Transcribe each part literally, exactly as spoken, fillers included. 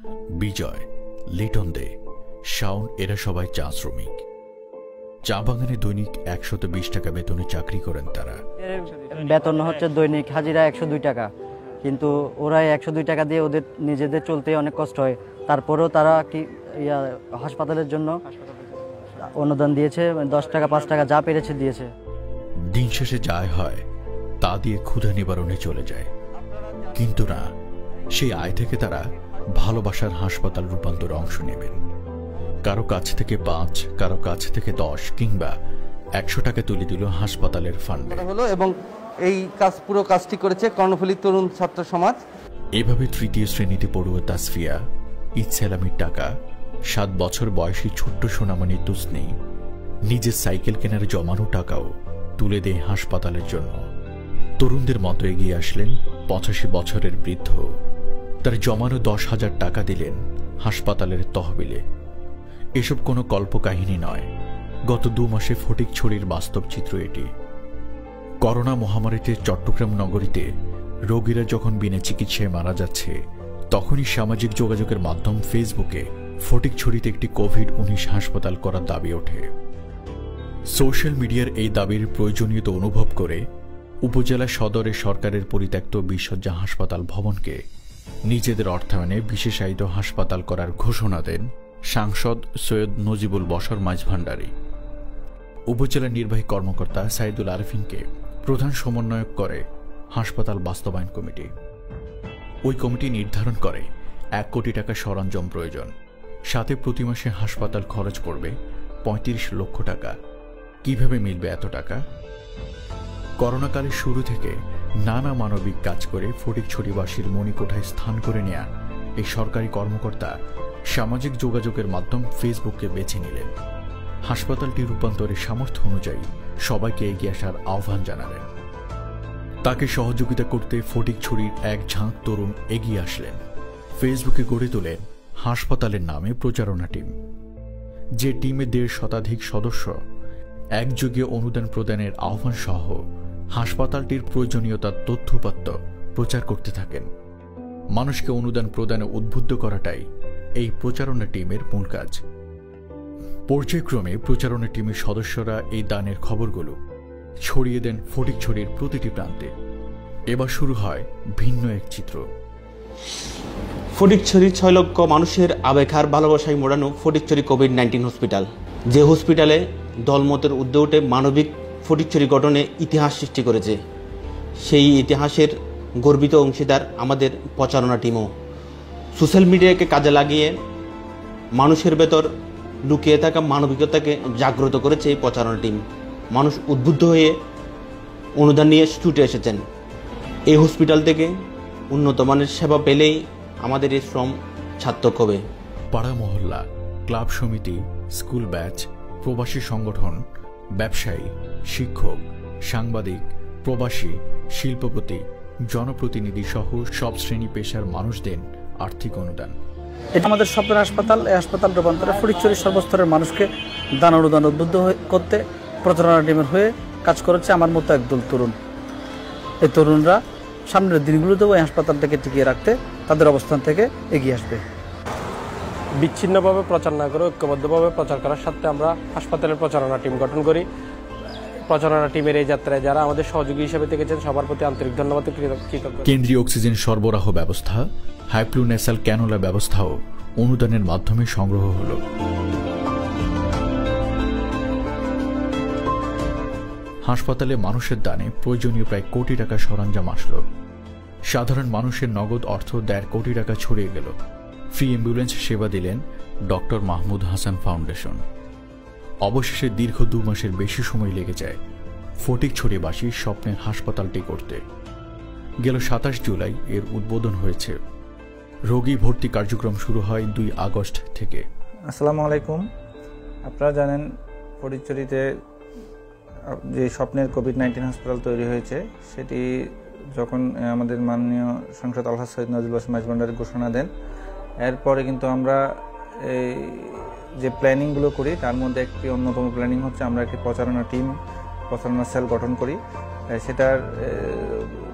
বিজয়, লিটন দে, শাওন এরা সবাই চা শ্রমিক। চা বাগানে দৈনিক একশত বিশ টাকা বেতনে চাকরি করেন তারা। বেতন হচ্ছে দৈনিক হাজিরা একশো দুই টাকা, কিন্তু ওরা একশো দুই টাকা দিয়ে ওদের নিজেদের চলতে অনেক কষ্ট হয়। তারপরেও তারা কি ইয়া হাসপাতালের জন্য অনুদান দিয়েছে, দশ টাকা পাঁচ টাকা যা পেরেছে দিয়েছে। দিন শেষে যায় হয় তা দিয়ে ক্ষুধা নিবারণে চলে যায়, কিন্তু না, সেই আয় থেকে তারা ভালোবাসার হাসপাতাল রূপান্তরে অংশ নেবেন। কারো কাছ থেকে পাঁচ, কারো কাছ থেকে দশ কিংবা একশো টাকা তুলে দিল হাসপাতালের ফান্ডে হলো এবং এই কাজ পুরো কাজটি করেছে কর্ণফুলী তরুণ ছাত্র সমাজ। এভাবে তৃতীয় শ্রেণীতে পড়ুয়া তাসফিয়া, ঈদ সালামির টাকা, সাত বছর বয়সী ছোট্ট সোনামণি তুসনি নিজের সাইকেল কেনার জমানো টাকাও তুলে দেয় হাসপাতালের জন্য। তরুণদের মতো এগিয়ে আসলেন পঁচাশি বছরের বৃদ্ধ, তার জমানো দশ হাজার টাকা দিলেন হাসপাতালের তহবিলে। এসব কোনো কল্পকাহিনী নয়, গত দু মাসে ফটিকছড়ির বাস্তব চিত্র এটি। করোনা মহামারীতে চট্টগ্রাম নগরীতে রোগীরা যখন বিনা চিকিৎসায় মারা যাচ্ছে, তখনই সামাজিক যোগাযোগের মাধ্যম ফেসবুকে ফটিকছড়িতে একটি কোভিড উনিশ হাসপাতাল করার দাবি ওঠে। সোশ্যাল মিডিয়ার এই দাবির প্রয়োজনীয়তা অনুভব করে উপজেলা সদরে সরকারের পরিত্যক্ত বিশসজ্জা হাসপাতাল ভবনকে নিজেদের অর্থায়নে বিশেষায়িত হাসপাতাল করার ঘোষণা দেন সাংসদ সৈয়দ নজিবুল বশর মাঝভান্ডারী। উপজেলা নির্বাহী কর্মকর্তা সাইদুল আরফিনকে প্রধান সমন্বয়ক করে হাসপাতাল বাস্তবায়ন কমিটি। ওই কমিটি নির্ধারণ করে এক কোটি টাকা সরঞ্জাম প্রয়োজন, সাথে প্রতি মাসে হাসপাতাল খরচ পড়বে পঁয়ত্রিশ লক্ষ টাকা। কিভাবে মিলবে এত টাকা? করোনাকালের শুরু থেকে নানা মানবিক কাজ করে ফটিকছড়িবাসীর মণিকোঠায় স্থান করে নেয়া এই সরকারি কর্মকর্তা সামাজিক যোগাযোগের মাধ্যম ফেসবুককে বেছে নিলেন। হাসপাতালটি রূপান্তরের সামর্থ্য অনুযায়ী সবাইকে এগিয়ে আসার আহ্বান জানালেন। তাকে সহযোগিতা করতে ফটিকছড়ির এক ঝাঁক তরুণ এগিয়ে আসলেন। ফেসবুকে গড়ে তোলেন হাসপাতালের নামে প্রচারণা টিম, যে টিমে দেড় শতাধিক সদস্য একযোগে অনুদান প্রদানের আহ্বান সহ হাসপাতালটির প্রয়োজনীয়তার তথ্যপত্র প্রচার করতে থাকেন। মানুষকে অনুদান প্রদানে উদ্বুদ্ধ করাটাই এই প্রচারণা টিমের মূল কাজ। পর্যায়ক্রমে প্রচারণা টিমের সদস্যরা এই দানের খবরগুলো ছড়িয়ে দেন ফটিকছড়ির প্রতিটি প্রান্তে। এবার শুরু হয় ভিন্ন এক চিত্র। ফটিকছড়ি ছয় লক্ষ মানুষের আবেগ আর ভালোবাসায় মোড়ানো ফটিকছড়ি কোভিড নাইন্টিন হসপিটাল, যে হসপিটালে দলমতের ঊর্ধ্বে উঠে মানবিক ফটিকছড়ি গঠনে ইতিহাস সৃষ্টি করেছে, সেই ইতিহাসের গর্বিত অংশীদার আমাদের প্রচারণা টিমও। সোশ্যাল মিডিয়াকে কাজে লাগিয়ে মানুষের ভেতর লুকিয়ে থাকা মানবিকতাকে জাগ্রত করেছে এই প্রচারণা টিম। মানুষ উদ্বুদ্ধ হয়ে অনুদান নিয়ে ছুটে এসেছেন। এই হসপিটাল থেকে উন্নত মানের সেবা পেলেই আমাদের এই শ্রম সার্থক হবে। পাড়া মহল্লা, ক্লাব সমিতি, স্কুল ব্যাচ, প্রবাসী সংগঠন, ব্যবসায়ী, শিক্ষক, সাংবাদিক, প্রবাসী, শিল্পপতি, জনপ্রতিনিধি সহ সব শ্রেণী পেশার মানুষ দেন আর্থিক অনুদান। এটা আমাদের স্বপ্নের হাসপাতাল। এই হাসপাতাল রূপান্তরে ফটিকছড়ির সর্বস্তরের মানুষকে দান অনুদান উদ্বুদ্ধ করতে প্রচারণা টিমের হয়ে কাজ করেছে আমার মতো একদল তরুণ। এই তরুণরা সামনের দিনগুলোতেও এই হাসপাতালটাকে টিকিয়ে রাখতে তাদের অবস্থান থেকে এগিয়ে আসবে। বিচ্ছিন্নভাবে প্রচার না করে ঐক্যবদ্ধভাবে প্রচার করার সাথে আমরা হাসপাতালের প্রচারণা টিম গঠন করি। প্রচারণা টিমের এই যাত্রায় যারা আমাদের সহযোগী হিসেবে থেকেছেন সবার প্রতি আন্তরিক ধন্যবাদ। কেন্দ্রীয় অক্সিজেন সরবরাহ ব্যবস্থা, হাইপ্লুনেসাল ক্যানোলা ব্যবস্থাও অনুদানের মাধ্যমে সংগ্রহ হল। হাসপাতালে মানুষের দানে প্রয়োজনীয় প্রায় কোটি টাকা সরঞ্জাম আসলো। সাধারণ মানুষের নগদ অর্থ দেড় কোটি টাকা ছড়িয়ে গেল। ফ্রি অ্যাম্বুলেন্স সেবা দিলেন ডক্টর মাহমুদ হাসান ফাউন্ডেশন। অবশেষে দীর্ঘ দু মাসের বেশি সময় লেগে যায় ফটিকছড়িবাসীর স্বপ্নের হাসপাতালটি করতে। গেল সাতাশ জুলাই এর উদ্বোধন হয়েছে। রোগী ভর্তি কার্যক্রম শুরু হয় দুই আগস্ট থেকে। আসসালামু আলাইকুম। আপনারা জানেন ফটিকছড়িতে যে স্বপ্নের কোভিড নাইন্টিন হাসপাতাল তৈরি হয়েছে, সেটি যখন আমাদের মাননীয় সাংসদ আলহাজ সৈয়দ নজিবুল বশর মাঝভান্ডারী ঘোষণা দেন, এরপরে কিন্তু আমরা এই যে প্ল্যানিংগুলো করি তার মধ্যে একটি অন্যতম প্ল্যানিং হচ্ছে আমরা একটি প্রচারণা টিম, প্রচারণা সেল গঠন করি। সেটার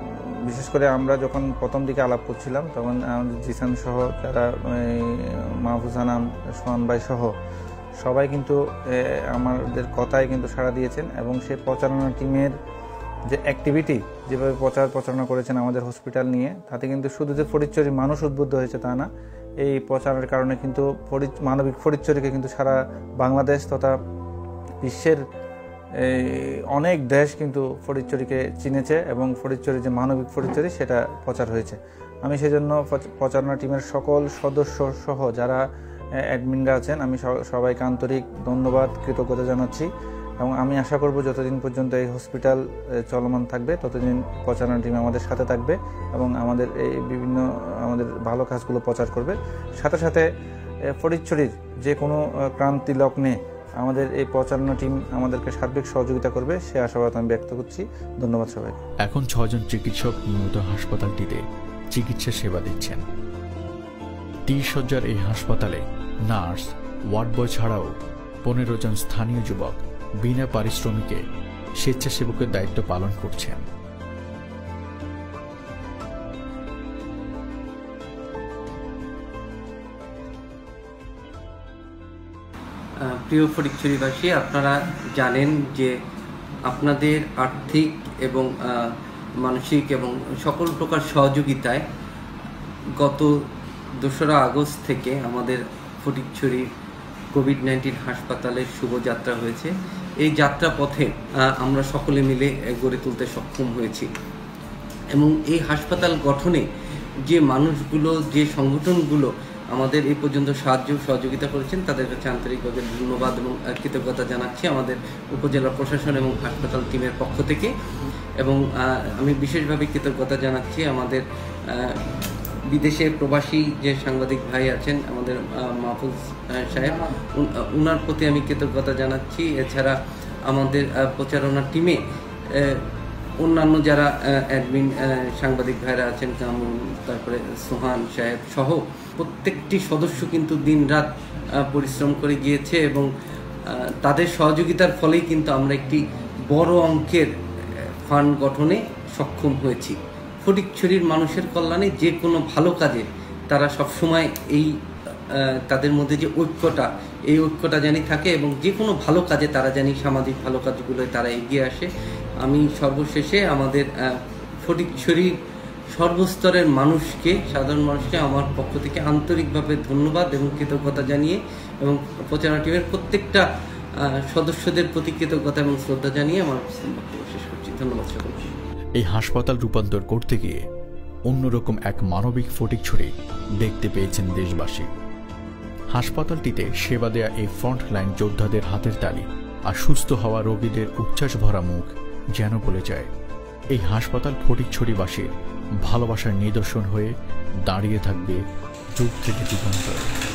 বিশেষ করে আমরা যখন প্রথম দিকে আলাপ করছিলাম তখন আমাদের জিসান সহ যারা মাহফুজ আনাম, সোহান ভাই সহ সবাই কিন্তু আমাদের কথায় কিন্তু সাড়া দিয়েছেন এবং সেই প্রচারণা টিমের যে অ্যাক্টিভিটি যেভাবে প্রচার প্রচারণা করেছেন আমাদের হসপিটাল নিয়ে, তাতে কিন্তু শুধু যে ফটিকছড়ির মানুষ উদ্বুদ্ধ হয়েছে তা না, এই প্রচারের কারণে কিন্তু মানবিক ফটিকছড়িকে কিন্তু সারা বাংলাদেশ তথা বিশ্বের অনেক দেশ কিন্তু ফটিকছড়িকে চিনেছে এবং ফটিকছড়ির যে মানবিক ফটিকছড়ি সেটা প্রচার হয়েছে। আমি সেজন্য প্রচারণা টিমের সকল সদস্য সহ যারা অ্যাডমিনরা আছেন আমি সবাইকে আন্তরিক ধন্যবাদ, কৃতজ্ঞতা জানাচ্ছি এবং আমি আশা করব যতদিন পর্যন্ত এই হসপিটাল চলমান থাকবে ততদিন প্রচারণা টিম আমাদের সাথে থাকবে এবং আমাদের এই বিভিন্ন আমাদের ভালো কাজগুলো প্রচার করবে। সাথে সাথে ফটিকছড়ির যে কোনো ক্রান্তি লগ্নে আমাদের এই প্রচারণা টিম আমাদেরকে সার্বিক সহযোগিতা করবে সে আশাবাদ আমি ব্যক্ত করছি। ধন্যবাদ সবাই। এখন ছজন চিকিৎসক নিয়মিত হাসপাতালটিতে চিকিৎসা সেবা দিচ্ছেন। ত্রিশ শয্যার এই হাসপাতালে নার্স, ওয়ার্ড বয় ছাড়াও পনেরো জন স্থানীয় যুবক বিনা পারিশ্রমিকে স্বেচ্ছাসেবকের দায়িত্ব পালন করছেন। প্রিয় ফটিকছড়িবাসী, আপনারা জানেন যে আপনাদের আর্থিক এবং মানসিক এবং সকল প্রকার সহযোগিতায় গত দোসরা আগস্ট থেকে আমাদের ফটিকছড়ি কোভিড নাইন্টিন হাসপাতালের শুভযাত্রা হয়েছে। এই যাত্রা পথে আমরা সকলে মিলে গড়ে তুলতে সক্ষম হয়েছি এবং এই হাসপাতাল গঠনে যে মানুষগুলো, যে সংগঠনগুলো আমাদের এই পর্যন্ত সাহায্য সহযোগিতা করেছেন তাদের কাছে আন্তরিকভাবে ধন্যবাদ এবং কৃতজ্ঞতা জানাচ্ছি আমাদের উপজেলা প্রশাসন এবং হাসপাতাল টিমের পক্ষ থেকে। এবং আমি বিশেষভাবে কৃতজ্ঞতা জানাচ্ছি আমাদের বিদেশে প্রবাসী যে সাংবাদিক ভাই আছেন আমাদের মাহফুজ সাহেব, উনার প্রতি আমি কৃতজ্ঞতা জানাচ্ছি। এছাড়া আমাদের প্রচারণা টিমে অন্যান্য যারা অ্যাডমিন সাংবাদিক ভাইরা আছেন, কামরুল, তারপরে সোহান সাহেব সহ প্রত্যেকটি সদস্য কিন্তু দিন রাত পরিশ্রম করে গিয়েছে এবং তাদের সহযোগিতার ফলেই কিন্তু আমরা একটি বড় অঙ্কের ফান্ড গঠনে সক্ষম হয়েছি। ফটিকছড়ির মানুষের কল্যাণে যে কোনো ভালো কাজে তারা সবসময় এই তাদের মধ্যে যে ঐক্যটা, এই ঐক্যটা জানি থাকে এবং যে কোনো ভালো কাজে তারা জানি সামাজিক ভালো কাজগুলোয় তারা এগিয়ে আসে। আমি সর্বশেষে আমাদের ফটিকছড়ির সর্বস্তরের মানুষকে, সাধারণ মানুষকে আমার পক্ষ থেকে আন্তরিকভাবে ধন্যবাদ এবং কৃতজ্ঞতা জানিয়ে এবং প্রচারণা টিমের প্রত্যেকটা সদস্যদের প্রতি কৃতজ্ঞতা এবং শ্রদ্ধা জানিয়ে আমার বক্তব্য শেষ করছি। ধন্যবাদ সকলকে। এই হাসপাতাল রূপান্তর করতে গিয়ে অন্যরকম এক মানবিক ফটিকছড়ি দেখতে পেয়েছেন দেশবাসী। হাসপাতালটিতে সেবা দেয়া এই ফ্রন্ট লাইন যোদ্ধাদের হাতের তালি আর সুস্থ হওয়া রোগীদের উচ্ছ্বাস ভরা মুখ যেন বলে যায় এই হাসপাতাল ফটিকছড়িবাসীর ভালোবাসার নিদর্শন হয়ে দাঁড়িয়ে থাকবে যুগ থেকে যুগান্তর।